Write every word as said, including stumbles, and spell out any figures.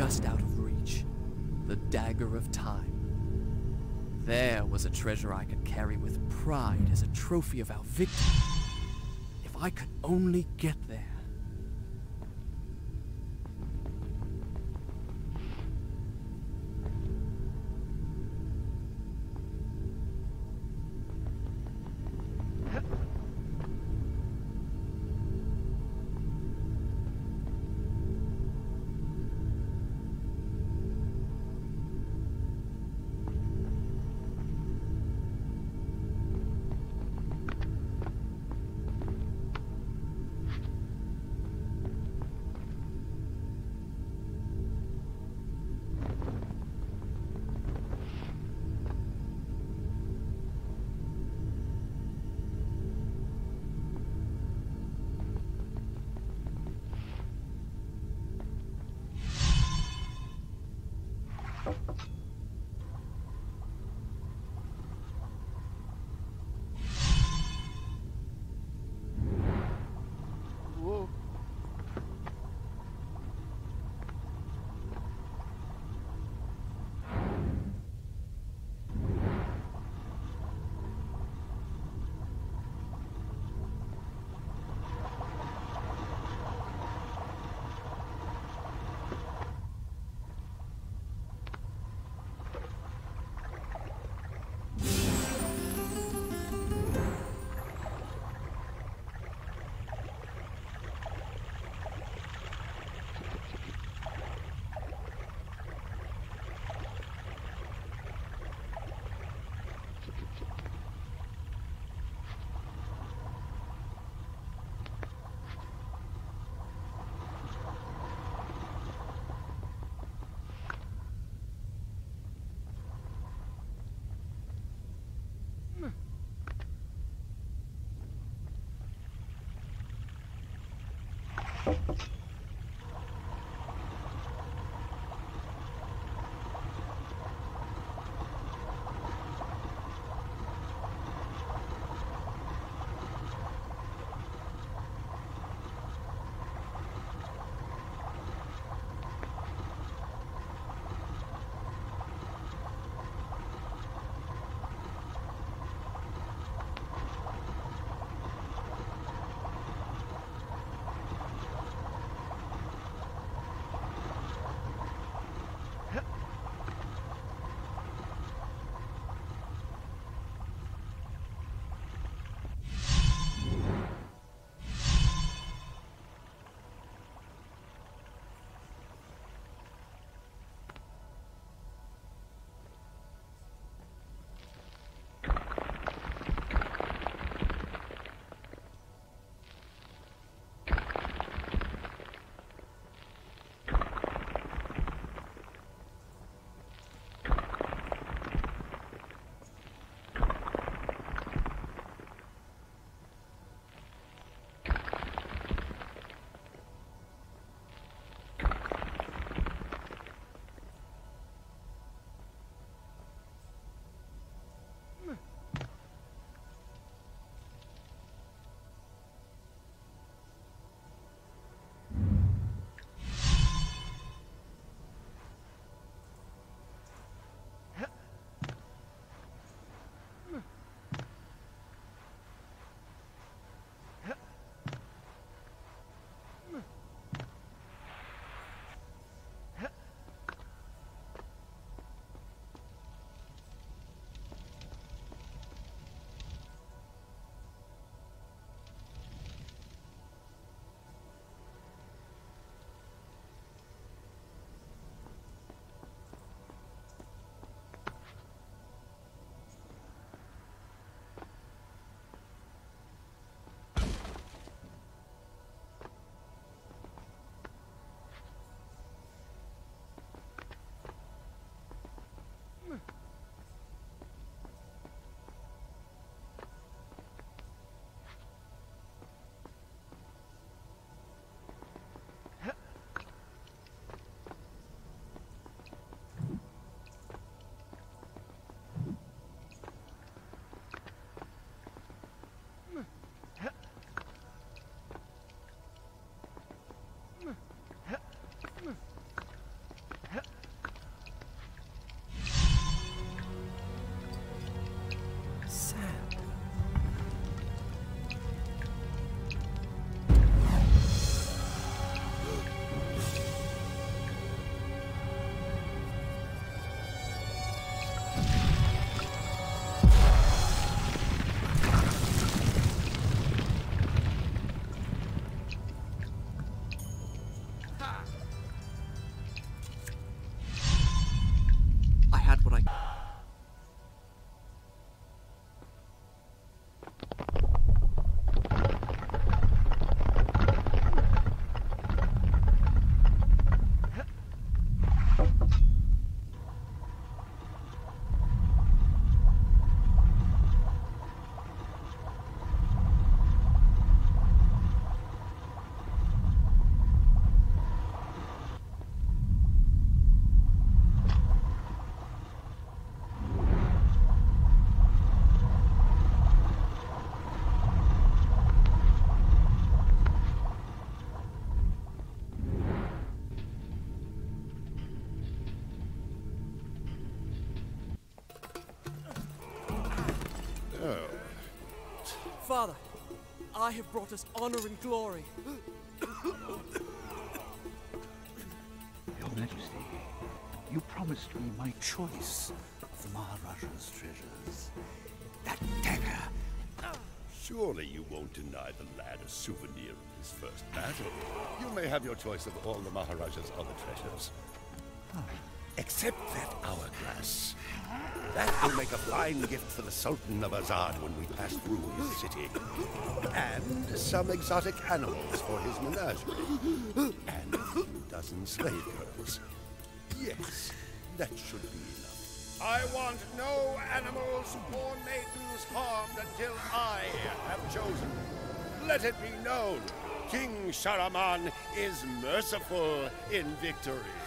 just out of reach. The Dagger of Time. There was a treasure I could carry with pride as a trophy of our victory. If I could only get there. Oh. Father, I have brought us honor and glory. Your Majesty, you promised me my choice of the Maharaja's treasures. That dagger. Surely you won't deny the lad a souvenir of his first battle. You may have your choice of all the Maharaja's other treasures. Except that hourglass. That will make a fine gift for the Sultan of Azad when we pass through his city. And some exotic animals for his menagerie. And a few dozen slave girls. Yes, that should be enough. I want no animals or maidens harmed until I have chosen. Let it be known, King Sharaman is merciful in victory.